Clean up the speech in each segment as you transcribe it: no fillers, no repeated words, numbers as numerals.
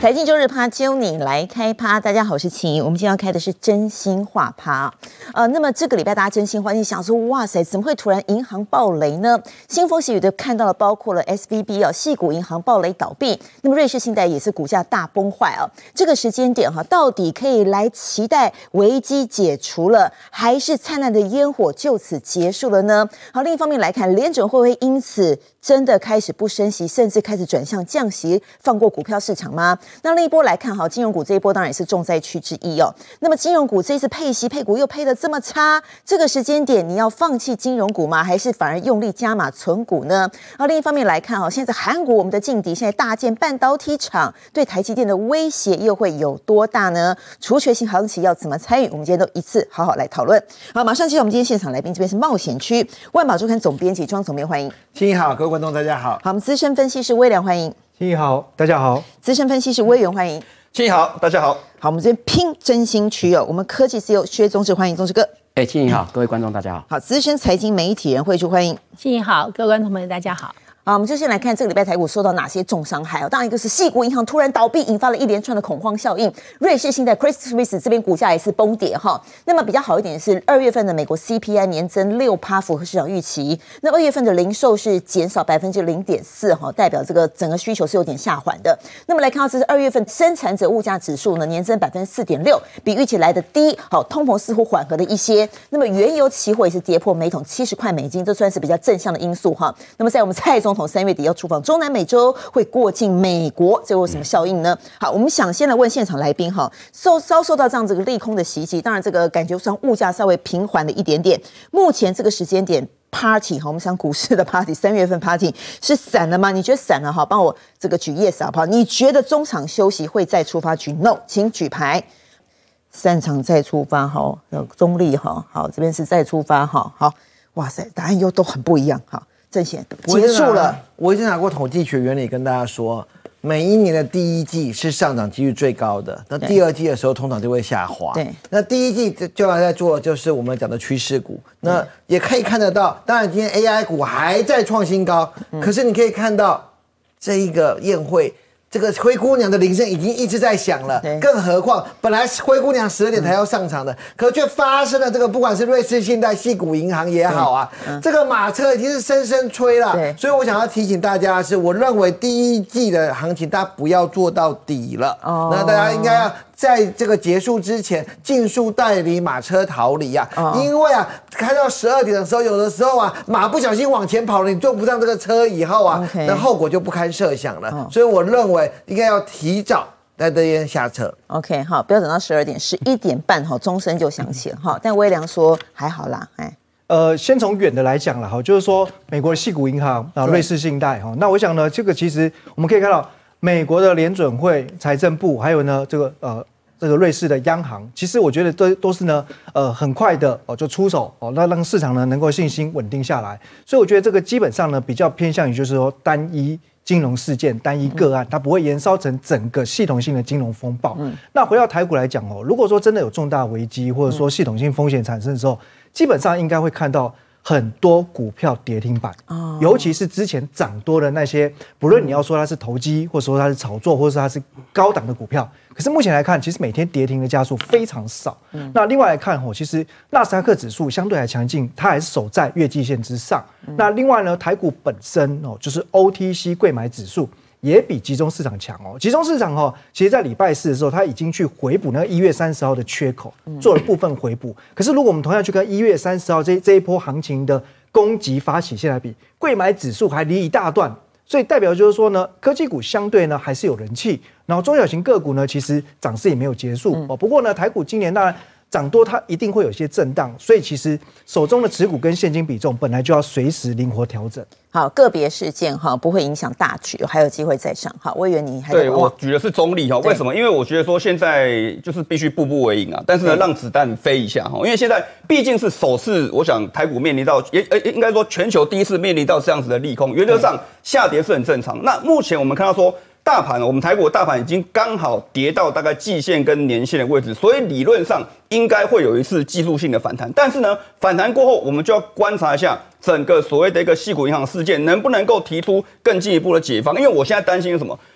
财经周日趴，揪你来开趴。大家好，我是秦怡。我们今天要开的是真心话趴。那么这个礼拜大家真心话，你想说，哇塞，怎么会突然银行爆雷呢？腥风血雨的看到了，包括了 SVB 矽谷银行爆雷倒闭，那么瑞士信贷也是股价大崩坏啊。这个时间点到底可以来期待危机解除了，还是灿烂的烟火就此结束了呢？好，另一方面来看，联准会因此真的开始不升息，甚至开始转向降息，放过股票市场吗？那另一波来看，金融股这一波当然也是重灾区之一哦。那么金融股这一次配息配股又配得这么差，这个时间点你要放弃金融股吗？还是反而用力加码存股呢？另一方面来看，现在韩国我们的劲敌现在大建半导体厂，对台积电的威胁又会有多大呢？除权型行情要怎么参与？我们今天都一次好好来讨论。好，马上介绍我们今天现场来宾，这边是冒险区万宝周刊总编辑庄总编，欢迎。 亲怡好，各位观众大家好。 好，我们资深分析师威廉，欢迎。 亲怡好，大家好。 资深分析师威远，欢迎。 亲怡好，大家好。 好，我们这边拼真心区哦。我们科技 CEO 薛宗志，欢迎宗志哥。 亲怡好，各位观众大家好。 好，资深财经媒体人慧珠，欢迎。 亲怡好，各位观众朋友大家好。 好，我们就先来看这个礼拜台股受到哪些重伤害。当然一个是矽谷银行突然倒闭，引发了一连串的恐慌效应。瑞士信贷 Credit Suisse 这边股价也是崩跌哈。那么比较好一点的是2月份的美国 CPI 年增6%，符合市场预期。那2月份的零售是减少0.4%哈，代表这个整个需求是有点下滑的。那么来看到这是2月份生产者物价指数呢，年增4.6%，比预期来的低。好，通膨似乎缓和了一些。那么原油期货也是跌破每桶70块美金，这算是比较正向的因素哈。那么在我们蔡总统3月底要出访中南美洲，会过境美国，这有什么效应呢？好，我们想先来问现场来宾哈，遭受到这样这个利空的袭击，当然这个感觉上物价稍微平缓了一点点。目前这个时间点 ，party 哈，我们想股市的 party，3月份 party 是散了吗？你觉得散了哈？帮我这个举 yes 好不好？你觉得中场休息会再出发？举 no， 请举牌。散场再出发哈，中立哈，好，这边是再出发哈，好，哇塞，答案又都很不一样哈。正显结束了。 我已经拿过统计学原理跟大家说，每一年的第一季是上涨几率最高的，那第二季的时候通常就会下滑。 对， 那第一季就要在做的就是我们讲的趋势股，那也可以看得到。当然，今天 AI 股还在创新高，可是你可以看到这一个宴会。这个灰姑娘的铃声已经一直在响了，更何况本来灰姑娘12点才要上场的，可却发生了这个，不管是瑞士信贷、矽谷银行也好啊，这个马车已经是深深吹了。所以我想要提醒大家的是，我认为第一季的行情大家不要做到底了，那大家应该要在这个结束之前尽速带离马车逃离啊，因为啊，开到12点的时候，有的时候啊，马不小心往前跑了，你坐不上这个车以后啊，那后果就不堪设想了。所以我认为应该要提早在这边下车。 OK， 好，不要等到12点，11点半哈，钟声就响起了哈。但威良说还好啦， 先从远的来讲了哈，就是说美国的矽谷银行啊、瑞士信贷哈，那我想呢，这个其实我们可以看到，美国的联准会、财政部，还有呢这个瑞士的央行，其实我觉得都是呢很快的就出手那让市场呢能够信心稳定下来。所以我觉得这个基本上呢比较偏向于就是说单一金融事件、单一个案，它不会延烧成整个系统性的金融风暴。那回到台股来讲如果说真的有重大危机或者说系统性风险产生的时候，基本上应该会看到很多股票跌停板，尤其是之前涨多的那些，不论你要说它是投机，或者说它是炒作，或者说它是高档的股票，可是目前来看，其实每天跌停的家数非常少。那另外来看其实纳斯达克指数相对还强劲，它还是守在月季线之上。那另外呢，台股本身就是 OTC 柜买指数也比集中市场强集中市场其实在礼拜四的时候，它已经去回补那个1月30号的缺口，做了部分回补。可是如果我们同样去跟1月30号这一波行情的攻击发起线来比，柜买指数还离一大段，所以代表就是说呢，科技股相对呢还是有人气，然后中小型个股呢其实涨势也没有结束不过呢，台股今年当然涨多它一定会有一些震荡，所以其实手中的持股跟现金比重本来就要随时灵活调整。 好，个别事件不会影响大局，还有机会再上。好，我以为你还对我举的是中立为什么？因为我觉得说现在就是必须步步为营啊，但是呢，让子弹飞一下因为现在毕竟是首次，我想台股面临到应该说全球第一次面临到这样子的利空，原则上下跌是很正常。那目前我们看到说，大盘我们台股的大盘已经刚好跌到大概季线跟年线的位置，所以理论上应该会有一次技术性的反弹。但是呢，反弹过后，我们就要观察一下整个所谓的一个矽谷银行事件能不能够提出更进一步的解方。因为我现在担心是什么？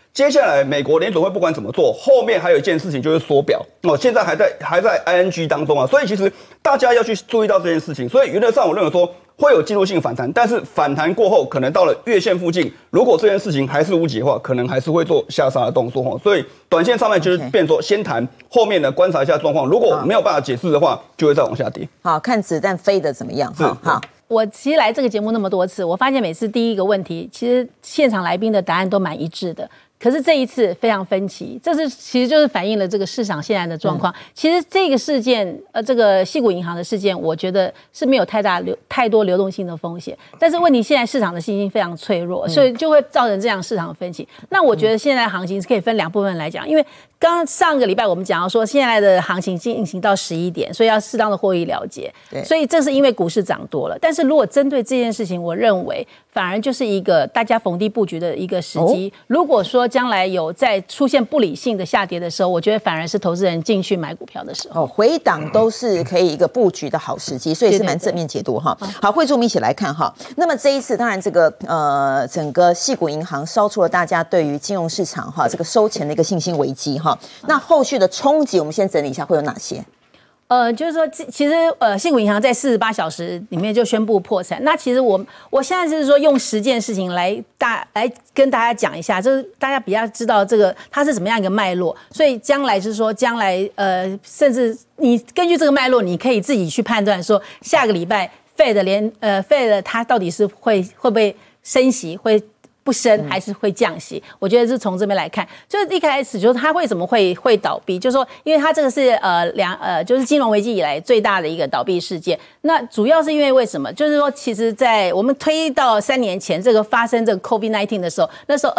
接下来美国联准会不管怎么做，后面还有一件事情就是缩表哦，现在还在 ING 当中啊，所以其实大家要去注意到这件事情。所以原则上我认为说会有技术性反弹，但是反弹过后可能到了月线附近，如果这件事情还是无解的话，可能还是会做下杀的动作哦。所以短线上面就是变成说先谈，后面呢观察一下状况，如果没有办法解释的话，就会再往下跌。 好看子弹飞的怎么样？好。 我其实来这个节目那么多次，我发现每次第一个问题，其实现场来宾的答案都蛮一致的。可是这一次非常分歧，其实就是反映了这个市场现在的状况。其实这个事件，这个矽谷银行的事件，我觉得是没有太多流动性的风险。但是问题现在市场的信心非常脆弱，所以就会造成这样市场的分歧。那我觉得现在行情是可以分两部分来讲，因为刚上个礼拜我们讲到说，现在的行情进行到11点，所以要适当的获利了结。所以这是因为股市涨多了。但是如果针对这件事情，我认为反而就是一个大家逢低布局的一个时机。如果说将来有在出现不理性的下跌的时候，我觉得反而是投资人进去买股票的时候。 回档都是可以一个布局的好时机，所以是蛮正面解读哈。好，慧珠，我们一起来看哈。那么这一次，当然这个整个矽谷银行烧出了大家对于金融市场哈这个收钱的一个信心危机哈。那后续的冲击，我们先整理一下会有哪些？ 就是说，其实矽谷银行在48小时里面就宣布破产。那其实我现在就是说用10件事情来跟大家讲一下，就是大家比较知道这个它是怎么样一个脉络。所以将来就是说，将来甚至你根据这个脉络，你可以自己去判断说，下个礼拜Fed 它到底是会不会升息，会不升还是会降息？我觉得是从这边来看，就是一开始就是它为什么会倒闭，就是说，因为它这个是就是金融危机以来最大的一个倒闭事件。那主要是因为什么？就是说，其实，在我们推到3年前这个发生这个 COVID-19 的时候，那时候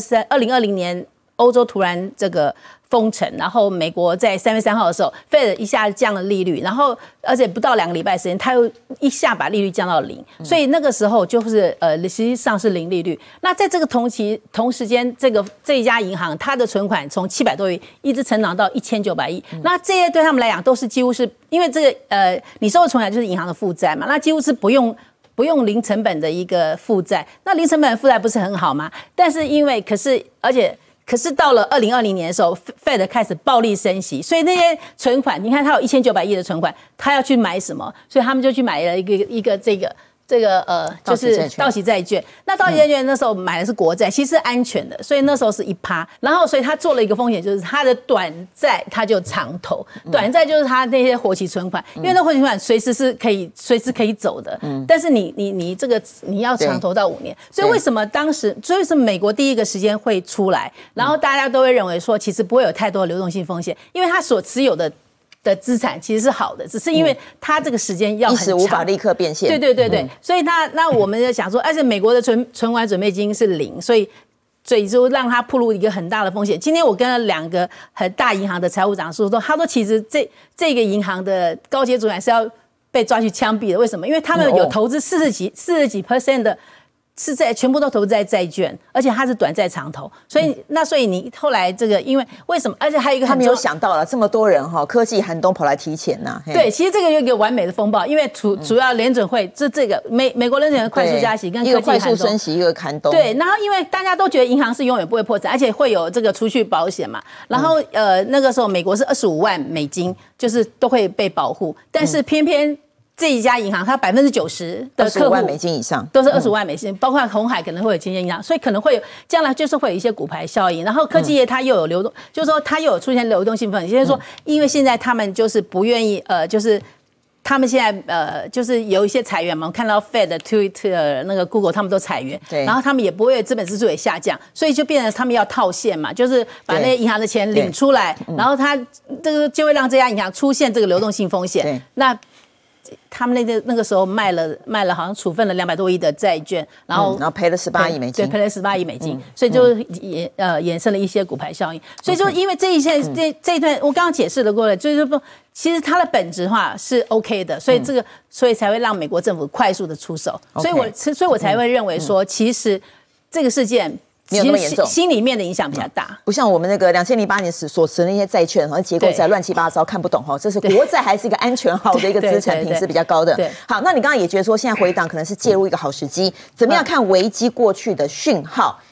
2020年欧洲突然这个封城，然后美国在3月3号的时候 ，Fed 一下降了利率，然后而且不到2个礼拜时间，它又一下把利率降到0，所以那个时候就是实际上是0利率。那在这个同时间，这一家银行它的存款从700多亿一直成长到1900亿，那这些对他们来讲都是几乎是因为这个你收的存款就是银行的负债嘛，那几乎是不用零成本的一个负债。那零成本的负债不是很好吗？但是因为可是到了2020年的时候 ，Fed 开始暴力升息，所以那些存款，你看它有1900亿的存款，它要去买什么？所以他们就去买了一个就是到期债券。那到期债券那时候买的是国债，其实是安全的，所以那时候是1%。然后所以他做了一个风险，就是他的短债他就长投，短债就是他那些活期存款，因为那活期存款随时可以走的。但是你这个你要长投到5年，所以为什么美国第一个时间会出来，然后大家都会认为说其实不会有太多流动性风险，因为他所持有的资产其实是好的，只是因为它这个时间要很长， 一时无法立刻变现。 对，所以那我们就想说，而且美国的存款准备金是0，所以就让它暴露一个很大的风险。今天我跟了2个很大银行的财务长说，他说其实这个银行的高阶主管是要被抓去枪毙的。为什么？因为他们有投资40几%的。全部都投资在债券，而且它是短债长投，所以你后来这个因为什么？而且还有一个他没有想到了这么多人科技寒冬跑来提钱呐。 对，其实这个有一个完美的风暴，因为主要联准会这个美国联准会快速加息跟科技寒冬， 一个快速升息，一个寒冬。 对，然后因为大家都觉得银行是永远不会破产，而且会有这个储蓄保险嘛。然后那个时候美国是25万美金，就是都会被保护，但是偏偏这一家银行，它90%的客户 25万美金以上都是25万美金，包括鸿海可能会有间接影响，所以可能会有将来就是会有一些骨牌效应。然后科技业它又有流动，就是说它又有出现流动性风险，就是说因为现在他们就是不愿意就是他们现在就是有一些裁员嘛，我们看到 Fed、Twitter、那个 Google 他们都裁员，然后他们也不会资本支出也下降，所以就变成他们要套现嘛，就是把那些银行的钱领出来，然后它这个就会让这家银行出现这个流动性风险。那他们那个时候卖了，好像处分了200多亿的债券，然后赔了18亿美金， 对，赔了18亿美金，所以就衍生了一些骨牌效应。所以就因为这一段我刚刚解释了过来，就是说其实它的本质化是 OK 的，所以才会让美国政府快速的出手，所以我才会认为说，其实这个事件。 没有那么严重， 心里面的影响比较大， 不像我们那个2008年所持的那些债券，好像结构债乱七八糟，看不懂这是国债还是一个安全好的一个资产，品质比较高的。好，那你刚刚也觉得说现在回档可能是介入一个好时机，怎么样看危机过去的讯号？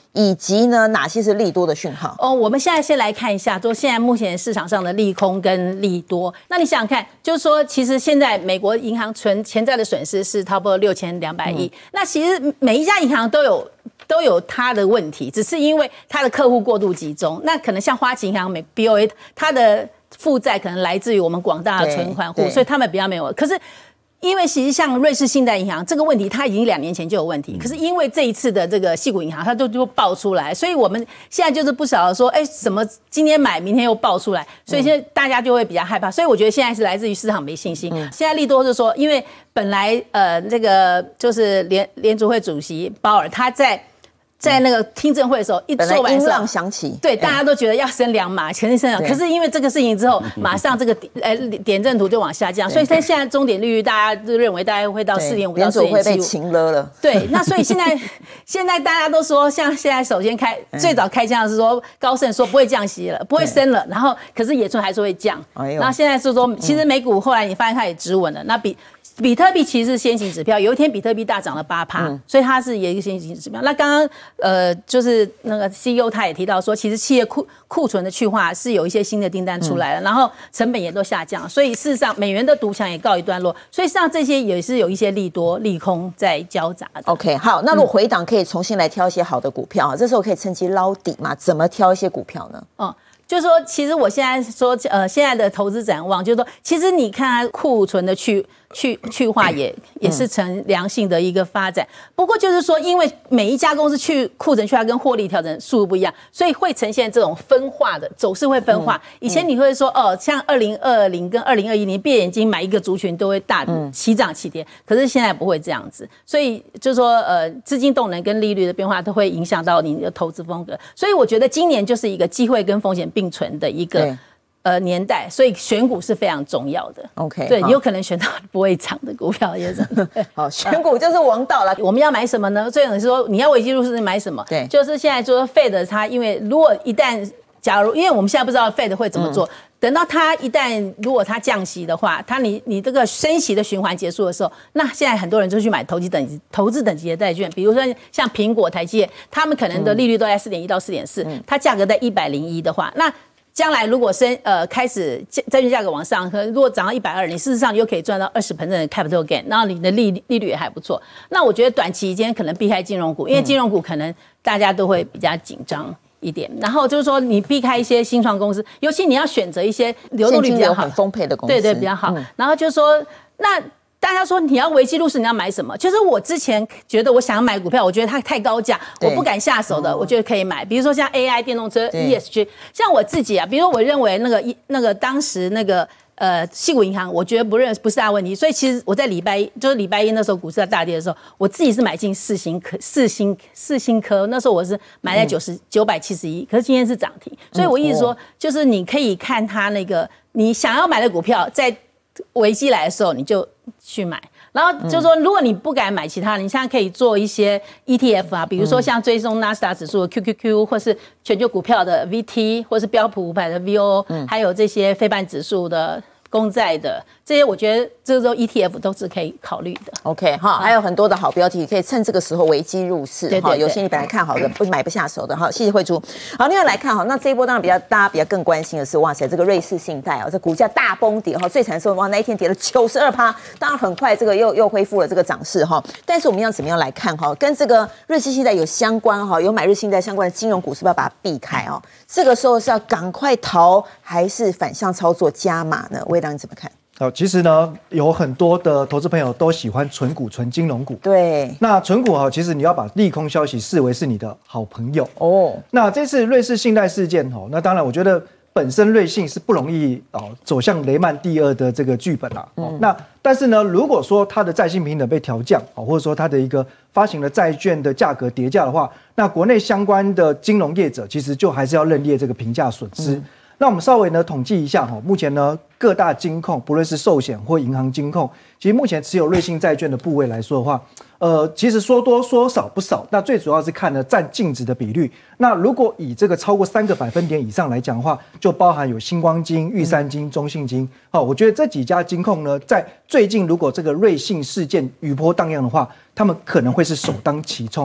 以及呢哪些是利多的讯号？ 我们现在先来看一下，说现在目前市场上的利空跟利多。那你想想看，就是说，其实现在美国银行潜在的损失是差不多6200亿。那其实每一家银行都有它的问题，只是因为它的客户过度集中。那可能像花旗银行、BOA， 它的负债可能来自于我们广大的存款户，所以他们比较没有。可是因为其实像瑞士信贷银行这个问题，它已经2年前就有问题，可是因为这一次的这个矽谷银行，它就爆出来，所以我们现在就是不晓得说，什么今天买，明天又爆出来，所以现在大家就会比较害怕。所以我觉得现在是来自于市场没信心。现在利多是说，因为本来这个就是联储会主席鲍尔他在那个听证会的时候，一做完音浪响起， 对，大家都觉得要升2码，肯定升2。可是因为这个事情之后，马上这个点阵图就往下降，所以现在终点利率大家都认为大概会到4.5到4.75， 联储会被擒了。 对，那所以现在大家都说，像现在首先最早开枪的是说高盛说不会降息了，不会升了，然后可是野村还是会降，然后现在是说，其实美股后来你发现它也止稳了，那比特币其实是先行指标，有一天比特币大涨了8%，所以它是有一个先行指标。那刚刚就是那个 CEO 他也提到说，其实企业库存的去化是有一些新的订单出来了，然后成本也都下降，所以事实上美元的独强也告一段落，所以事实上这些也是有一些利多利空在交杂的。 OK， 好，那如果回档可以重新来挑一些好的股票，这时候可以趁机捞底嘛？怎么挑一些股票呢？ 就是说，其实我现在说，现在的投资展望，就是说，其实你看它库存的去化也是呈良性的一个发展。不过就是说，因为每一家公司库存去化跟获利调整速度不一样，所以会呈现这种分化的走势会分化。以前你会说，像2020跟2021年闭眼睛买一个族群都会大齐涨齐跌，可是现在不会这样子。所以就是说，资金动能跟利率的变化都会影响到你的投资风格。所以我觉得今年就是一个机会跟风险并存的一个年代，所以选股是非常重要的。 OK， 对，你有可能选到不会涨的股票也是。 好，选股就是王道了。 我们要买什么呢？最有人说你要危机入市买什么？对，就是现在说 Fed 它，因为如果一旦因为我们现在不知道 Fed 会怎么做，等到它一旦如果它降息的话，你这个升息的循环结束的时候，那现在很多人就去买投资等级的债券，比如说像苹果、台积电，他们可能的利率都在4.1到4.4，它价格在101的话，那将来如果开始债券价格往上，如果涨到120，你事实上又可以赚到20% 的 capital gain， 然后你的利率也还不错。那我觉得短期间可能避开金融股，因为金融股可能大家都会比较紧张一点。然后就是说，你避开一些新创公司，尤其你要选择一些流动率比较好、 很丰沛的公司， 对比较好。然后就是说，那大家说你要危机入市，你要买什么？就是我之前觉得我想要买股票，我觉得它太高价，我不敢下手的，我觉得可以买。比如说像 AI 电动车 ESG， 像我自己啊，比如说我认为那个当时那个矽谷银行，我觉得不是大问题。所以其实我在礼拜一那时候股市在大跌的时候，我自己是买进四星科，那时候我是买在971，可是今天是涨停。所以我意思说，就是你可以看它那个你想要买的股票，在危机来的时候你就去买，然后就是说，如果你不敢买其他的，你现在可以做一些 ETF 啊，比如说像追踪纳斯达指数的 QQQ， 或是全球股票的 VT， 或是标普500的 VO， 还有这些非半指数的公债的这些，我觉得这个 ETF 都是可以考虑的。 OK 哈，还有很多的好标题，可以趁这个时候危机入市哈。有些你本来看好的买不下手的哈，谢谢慧珠。好，另外来看哈，那这一波当然大家比较更关心的是，哇塞，这个瑞士信贷这股价大崩跌哈，最惨的时候哇那一天跌了92%，当然很快这个又恢复了这个涨势哈。但是我们要怎么样来看哈？跟这个瑞士信贷有相关哈，有买日信贷相关的金融股，是不是要把它避开哦？这个时候是要赶快逃，还是反向操作加码呢？魏良你怎么看？ 好，其实呢，有很多的投资朋友都喜欢存股、存金融股。 对， 那存股其实你要把利空消息视为是你的好朋友哦。 那这次瑞士信贷事件那当然我觉得本身瑞信是不容易走向雷曼第二的这个剧本啦。那但是呢，如果说它的债信平等被调降或者说它的一个发行的债券的价格跌价的话，那国内相关的金融业者其实就还是要认列这个评价损失。那我们稍微呢统计一下目前呢各大金控，不论是寿险或银行金控，其实目前持有瑞信债券的部位来说的话，其实说多说少不少。那最主要是看呢占净值的比率。那如果以这个超过3个百分点以上来讲的话，就包含有星光金、玉山金、中信金。我觉得这几家金控呢，在最近如果这个瑞信事件余波荡漾的话，他们可能会是首当其冲。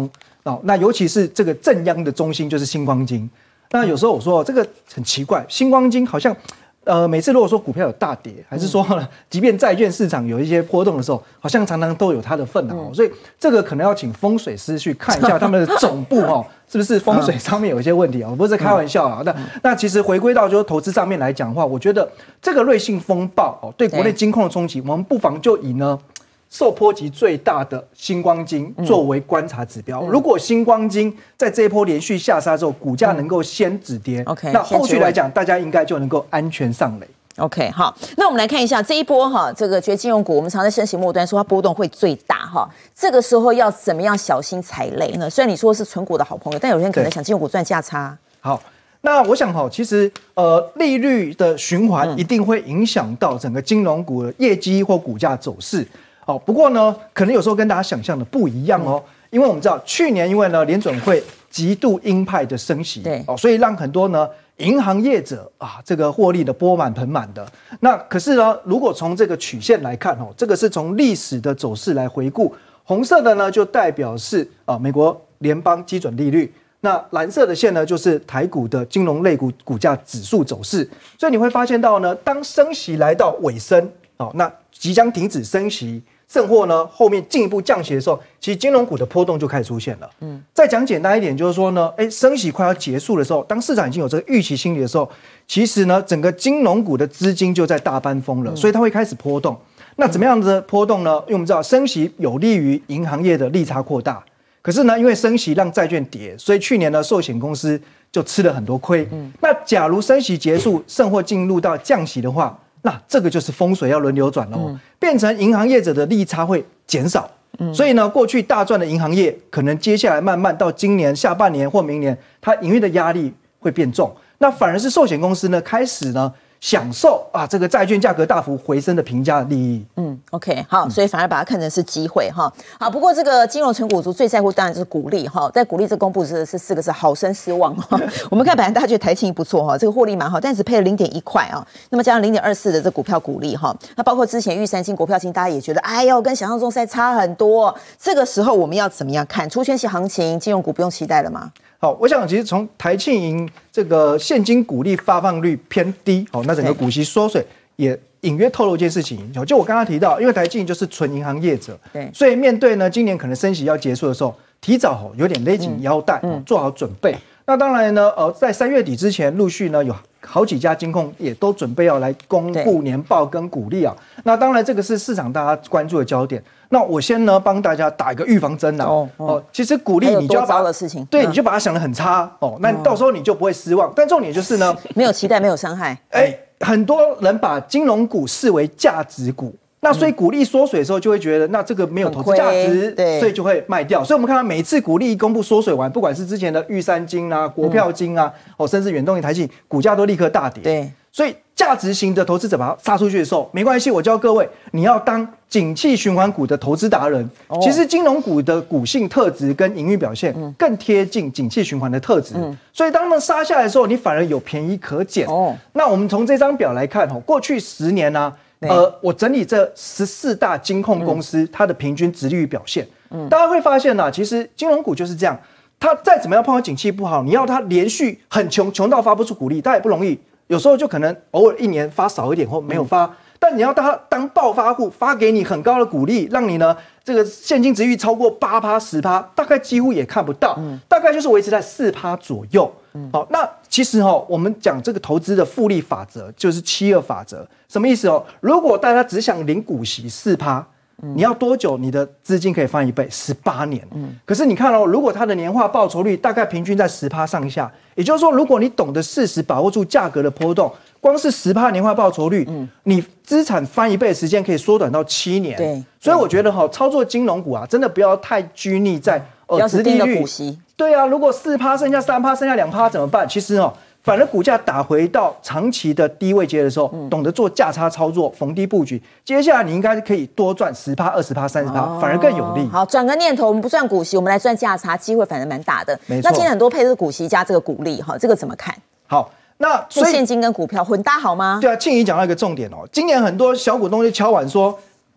那尤其是这个正央的中心就是星光金。那有时候我说这个很奇怪，星光金好像每次如果说股票有大跌，还是说即便债券市场有一些波动的时候，好像常常都有它的份所以这个可能要请风水师去看一下他们的总部是不是风水上面有一些问题啊？我不是开玩笑啊。那其实回归到就是投资上面来讲的话，我觉得这个瑞信风暴对国内金控的冲击，我们不妨就以呢受波及最大的星光金作为观察指标。如果星光金在这一波连续下杀之后，股价能够先止跌，OK， 那后续来讲，大家应该就能够安全上垒。 OK， 好，那我们来看一下这一波这个觉得金融股，我们常在升息末端说它波动会最大这个时候要怎么样小心踩雷呢？虽然你说是存股的好朋友，但有人可能想金融股赚价差。 好，那我想其实利率的循环一定会影响到整个金融股的业绩或股价走势。不过呢，可能有时候跟大家想象的不一样因为我们知道去年因为呢联准会极度鹰派的升息，对所以让很多呢银行业者这个获利的钵满盆满的。那可是呢，如果从这个曲线来看这个是从历史的走势来回顾，红色的呢就代表是美国联邦基准利率，那蓝色的线呢就是台股的金融类股股价指数走势。所以你会发现到呢，当升息来到尾声那即将停止升息，甚或呢后面进一步降息的时候，其实金融股的波动就开始出现了。再讲简单一点，就是说呢，升息快要结束的时候，当市场已经有这个预期心理的时候，其实呢整个金融股的资金就在大搬风了，所以它会开始波动。那怎么样的波动呢？因为我们知道升息有利于银行业的利差扩大，可是呢因为升息让债券跌，所以去年呢寿险公司就吃了很多亏。那假如升息结束，甚或进入到降息的话，那这个就是风水要轮流转变成银行业者的利差会减少。所以呢，过去大赚的银行业，可能接下来慢慢到今年下半年或明年，它营运的压力会变重。那反而是寿险公司呢，开始呢享受这个债券价格大幅回升的评价的利益。 OK， 好，所以反而把它看成是机会好，不过这个金融存股族最在乎当然就是股利在股利这公布是4个字，好生失望我们看本来大家觉得台庆不错这个获利蛮好，但只配了0.1块那么加上0.24的这股票股利那包括之前玉山金国票金，大家也觉得哎呦跟想象中差很多。这个时候我们要怎么样看除权息行情，金融股不用期待了吗？ 好，我想其实从台庆银这个现金股利发放率偏低那整个股息缩水也隐约透露一件事情，就我刚刚提到，因为台庆就是纯银行业者，对，所以面对呢今年可能升息要结束的时候，提早有点勒紧腰带做好准备。那当然呢在3月底之前，陆续呢有好几家金控也都准备要来公布年报跟股利那当然这个是市场大家关注的焦点。那我先呢帮大家打一个预防针其实股利你就要把的事情， 对，你就把它想得很差那你到时候你就不会失望。但重点就是呢， 没有期待，没有伤害。 很多人把金融股视为价值股，那所以股利缩水的时候就会觉得那这个没有投资价值，所以就会卖掉。所以我们看到每次股利一公布缩水完，不管是之前的玉山金国票金甚至远东台积，股价都立刻大跌。对，所以价值型的投资者把它杀出去的时候，没关系，我教各位，你要当景气循环股的投资达人。其实金融股的股性特质跟营运表现更贴近景气循环的特质，所以当他们杀下来的时候，你反而有便宜可捡。那我们从这张表来看过去10年我整理这14大金控公司它的平均殖利率表现，大家会发现其实金融股就是这样，它再怎么样碰到景气不好，你要它连续很穷到发不出股利，它也不容易。有时候就可能偶尔1年发少一点或没有发，但你要它当暴发户，发给你很高的股利，让你呢这个现金殖利率超过8%、10%，大概几乎也看不到，大概就是维持在4%左右。好，那其实我们讲这个投资的复利法则就是7-2法则，什么意思如果大家只想领股息4%，你要多久你的资金可以翻1倍？18年。可是你看如果它的年化报酬率大概平均在10%上下，也就是说，如果你懂得适时把握住价格的波动，光是10%年化报酬率，你资产翻1倍的时间可以缩短到7年。对，所以我觉得操作金融股真的不要太拘泥在殖利率。股息。对啊，如果4%剩下3%，剩下2%怎么办？其实反而股价打回到长期的低位阶的时候，懂得做价差操作，逢低布局，接下来你应该可以多赚10%、20%、30%，反而更有利。 好，转个念头，我们不赚股息，我们来赚价差，机会反而蛮大的。没错。那今天很多配的是股息加这个股利，这个怎么看？ 好，那所以现金跟股票混搭好吗？ 对啊，庆怡讲到一个重点今年很多小股东就敲碗说，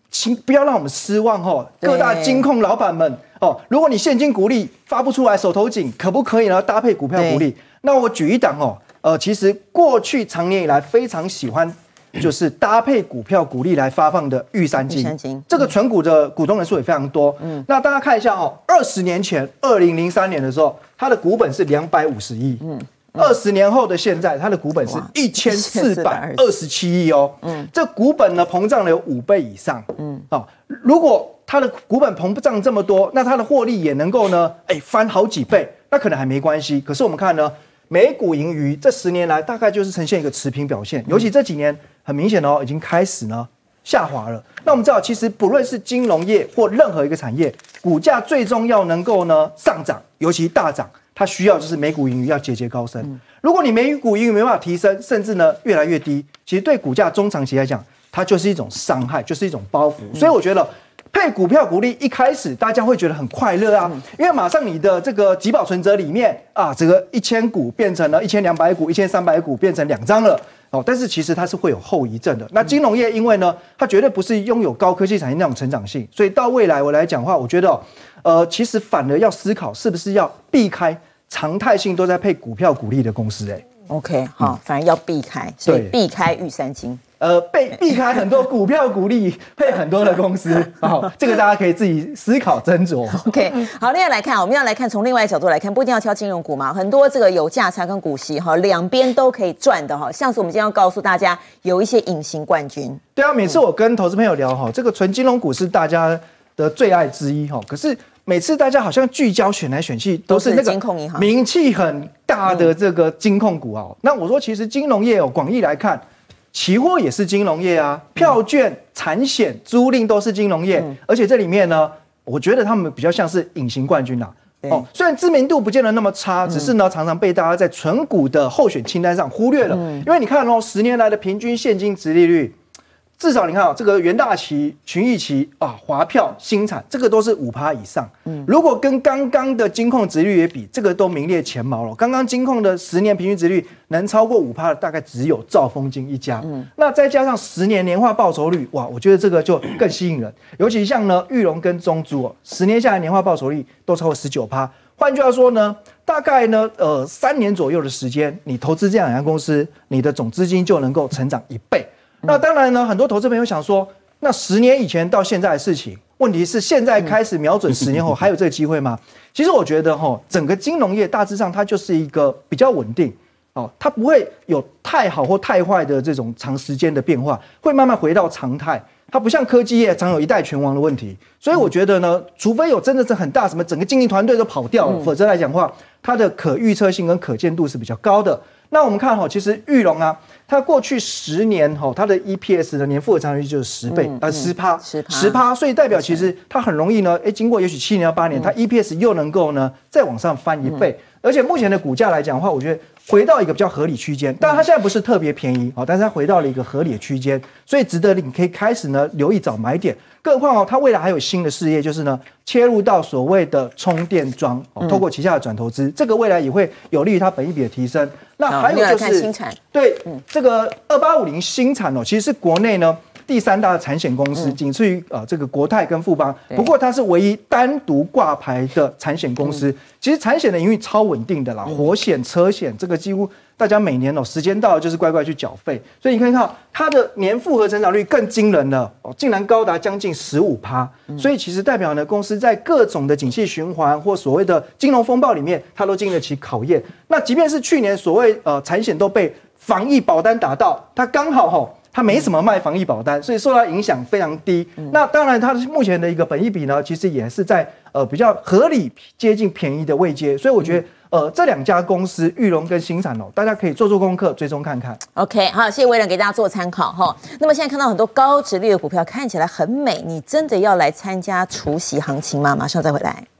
请不要让我们失望哦，各大金控老板们哦，如果你现金股利发不出来，手头紧，可不可以呢？搭配股票股利？那我举一档哦，其实过去长年以来非常喜欢，就是搭配股票股利来发放的玉山金，这个存股的股东人数也非常多。那大家看一下20年前，2003年的时候，它的股本是250亿。20年后的现在，它的股本是1427亿哦。这股本呢膨胀了有5倍以上。如果它的股本膨胀这么多，那它的获利也能够呢，翻好几倍，那可能还没关系。可是我们看呢，每股盈余这10年来大概就是呈现一个持平表现，尤其这几年很明显已经开始呢下滑了。那我们知道，其实不论是金融业或任何一个产业，股价最终要能够呢上涨，尤其大涨。它需要就是每股盈余要节节高升。如果你每股盈余没办法提升，甚至呢越来越低，其实对股价中长期来讲，它就是一种伤害，就是一种包袱。所以我觉得配股票股利一开始大家会觉得很快乐啊，因为马上你的这个集保存折里面啊，这个1000股变成了1200股、1300股变成2张了。但是其实它是会有后遗症的。那金融业因为呢，它绝对不是拥有高科技产业那种成长性，所以到未来我来讲的话，我觉得其实反而要思考是不是要避开常态性都在配股票股利的公司。 OK， 好，反而要避开，所以避开玉山金。 避开很多股票股利配很多的公司，这个大家可以自己思考斟酌。 OK， 好，另外来看，我们要来看从另外一个角度来看，不一定要挑金融股嘛，很多这个有价差跟股息两边都可以赚的像是我们今天要告诉大家有一些隐形冠军。 对啊，每次我跟投资朋友聊这个纯金融股是大家的最爱之一可是每次大家好像聚焦选来选去都是那个名气很大的这个金控股那我说其实金融业广义来看，期货也是金融业啊，票券、产险、租赁都是金融业，而且这里面呢，我觉得他们比较像是隐形冠军虽然知名度不见得那么差，只是呢常常被大家在存股的候选清单上忽略了，因为你看10年来的平均现金殖利率。至少你看这个元大期、群益期华票、新产，这个都是5%以上。如果跟刚刚的金控殖利率也比，这个都名列前茅了。刚刚金控的10年平均殖利率能超过5%的，大概只有兆丰金一家。那再加上10年年化报酬率，哇，我觉得这个就更吸引人。尤其像呢裕隆跟中租10年下来年化报酬率都超过19%。换句话说呢，大概呢3年左右的时间，你投资这两家公司，你的总资金就能够成长1倍。那当然呢，很多投资朋友想说，那10年以前到现在的事情，问题是现在开始瞄准10年后还有这个机会吗？其实我觉得整个金融业大致上它就是一个比较稳定它不会有太好或太坏的这种长时间的变化，会慢慢回到常态。它不像科技业常有一代拳王的问题，所以我觉得呢，除非有真的是很大什么整个经营团队都跑掉了，否则来讲的话，它的可预测性跟可见度是比较高的。那我们看其实裕隆它过去10年它的 EPS 的年复合成长率就是10倍，10%，所以代表其实它很容易呢，经过也许7年到8年，它 EPS 又能够呢再往上翻1倍，而且目前的股价来讲的话，我觉得回到一个比较合理区间，当然它现在不是特别便宜但是它回到了一个合理的区间，所以值得你可以开始呢留意找买点。更何况它未来还有新的事业，就是呢切入到所谓的充电桩透过旗下的转投资，这个未来也会有利于它本益比的提升。那还有就是新产， 对这个2850新产其实是国内呢第3大的产险公司，仅次于这个国泰跟富邦。不过它是唯一单独挂牌的产险公司。其实产险的营运超稳定的啦，火险、车险这个几乎大家每年时间到了就是乖乖去缴费。所以你看看它的年复合成长率更惊人了竟然高达将近15%。所以其实代表呢，公司在各种的景气循环或所谓的金融风暴里面，它都经得起考验。那即便是去年所谓产险都被防疫保单打到，它刚好它没什么卖防疫保单，所以受到影响非常低。那当然，它目前的一个本益比呢，其实也是在比较合理、接近便宜的位阶。所以我觉得这2家公司裕隆跟新产大家可以做功课，追踪看看。 OK， 好，谢谢威廉给大家做参考那么现在看到很多高殖利率的股票看起来很美，你真的要来参加除息行情吗？马上再回来。